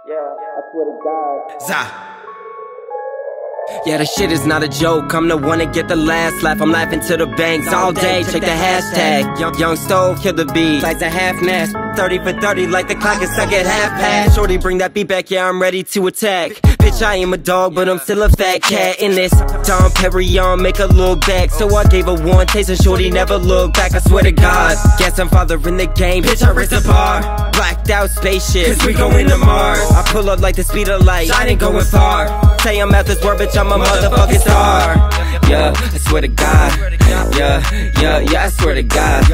Yeah, I swear to God. Zah. Yeah, the shit is not a joke. I'm the one to get the last laugh. I'm laughing to the banks all day. Check the hashtag. Young Stove, kill the beat. Like a half mast. 30 for 30, like the clock is stuck at half past. Shorty, bring that beat back, yeah, I'm ready to attack. Bitch, I am a dog, but I'm still a fat cat. In this Dom Perignon, make a little back. So I gave her one taste and shorty never looked back. I swear to God, guess I'm father in the game. Bitch, I raise the bar. Blacked out spaceship, cause we going to Mars. I pull up like the speed of light, shining going far. Say I'm out this world, bitch, I'm a motherfucking star. Yeah, I swear to God. Yeah, I swear to God.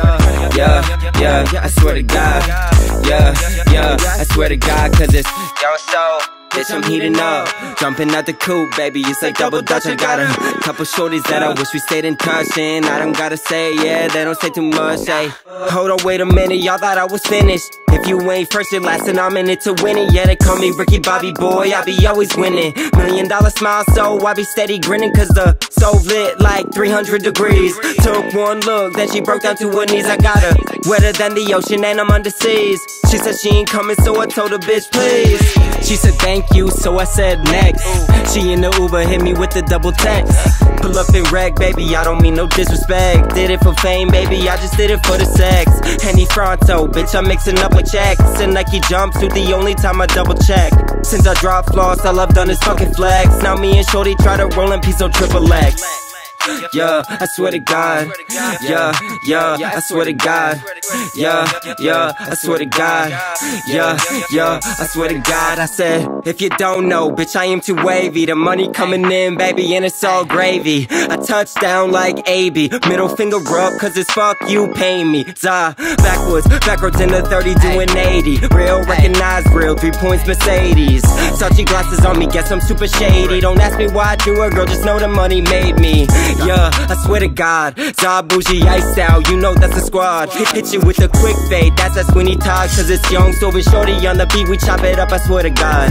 Yeah, I swear to God. Yeah, I swear to God, cause it's Young Stove. Bitch, I'm heating up, jumping out the coupe, baby, it's like double dutch. I got a couple shorties that I wish we stayed in touch, and I don't gotta say, yeah, they don't say too much, hey. Hold on, wait a minute, y'all thought I was finished. If you ain't first, you're last, and I'm in it to win it. Yeah, they call me Ricky Bobby Boy, I be always winning. $1 million smile, so I be steady grinning, cause the stove lit like 300 degrees. Took one look, then she broke down to her knees. I got her wetter than the ocean, and I'm under seas. She said she ain't coming, so I told her, bitch, please. She said thank you, so I said next. She in the Uber, hit me with the double text. Pull up in wreck, baby, I don't mean no disrespect. Did it for fame, baby, I just did it for the sex. Henny Fronto, bitch, I'm mixing up with checks. And Nike jumpsuit, the only time I double check. Since I dropped floss, all I've done is fucking flex. Now me and Shorty try to roll in piece on triple X. Yeah, I swear to God. Yeah, I swear to God. Yeah, I swear to God. Yeah, I swear to God. I said, if you don't know, bitch, I am too wavy. The money coming in, baby, and it's all gravy. I touch down like AB. Middle finger up, cause it's fuck you, pay me. Zah, backwards in the 30, doing 80. Real, recognize real, 3 points Mercedes. Sachi glasses on me, guess I'm super shady. Don't ask me why I do it, girl, just know the money made me. Yeah, I swear to God, Zah Bougie Ice out, you know that's the squad. Hit you with a quick fade, that's a Sweeney Todd, cause it's Young Stove and Shorty on the beat, we chop it up, I swear to God.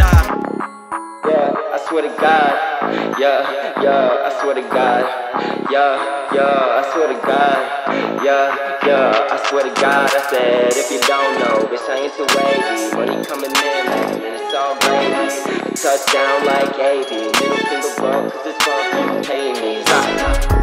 Yeah, I swear to God. Yeah, I swear to God. Yeah, I swear to God. Yeah, I swear to God. I said, if you don't know, bitch, I ain't too wavy. Money coming in, baby, and it's all gravy. Touchdown like AB, middle finger up, cause it's fuck you, pay me.